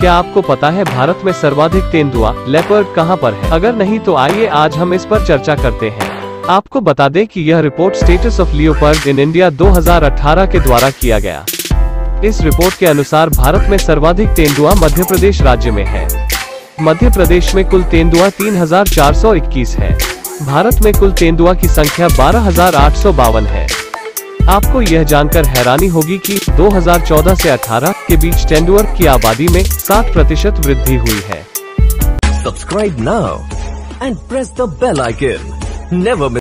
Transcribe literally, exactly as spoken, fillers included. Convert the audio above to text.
क्या आपको पता है भारत में सर्वाधिक तेंदुआ लेपर्ड कहां पर है? अगर नहीं तो आइए आज हम इस पर चर्चा करते हैं। आपको बता दें कि यह report status of leopard in India दो हज़ार अठारह के द्वारा किया गया। इस रिपोर्ट के अनुसार भारत में सर्वाधिक तेंदुआ मध्य प्रदेश राज्य में है। मध्य प्रदेश में कुल तेंदुआ तीन हजार चार सौ इक्कीस है। भारत में कुल तेंदुआ की संख्या बारह हजार आठ सौ बावन है। आपको यह जानकर हैरानी होगी कि दो हज़ार चौदह से अठारह के बीच तेंदुआ की आबादी में सात प्रतिशत वृद्धि हुई है। Subscribe now and press the bell icon. Never miss